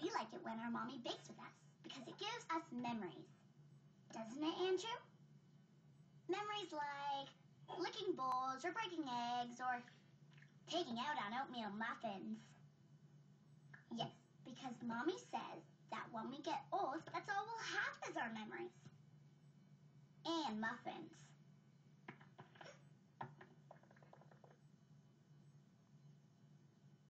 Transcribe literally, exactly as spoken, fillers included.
we like it when our mommy bakes with us because it gives us memories. Doesn't it, Andrew? Memories like licking bowls or breaking eggs or taking out on oatmeal muffins. Yes, because Mommy says that when we get old, that's all we'll have is our memories. And muffins.